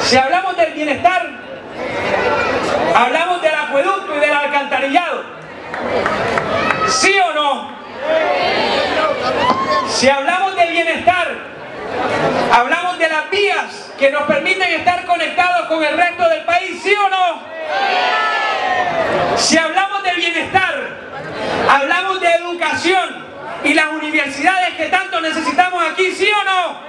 Si hablamos del bienestar, hablamos del acueducto y del alcantarillado. ¿Sí o no? Si hablamos de bienestar, hablamos de las vías que nos permiten estar conectados con el resto del país. ¿Sí o no? Si hablamos de bienestar, hablamos de educación y las universidades que tanto necesitamos aquí. ¿Sí o no?